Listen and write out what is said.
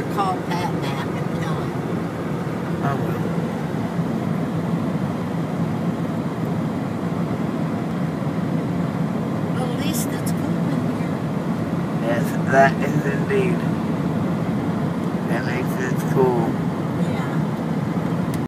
call Pat back and tell him. I will. Well, at least it's cool in here. Yes, that is indeed. That makes it cool.